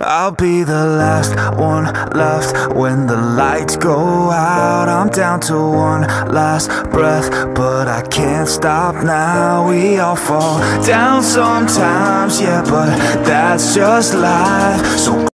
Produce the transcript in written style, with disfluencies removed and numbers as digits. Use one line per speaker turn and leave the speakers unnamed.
I'll be the last one left when the lights go out. I'm down to one last breath, but I can't stop now. We all fall down sometimes, yeah, but that's just life. So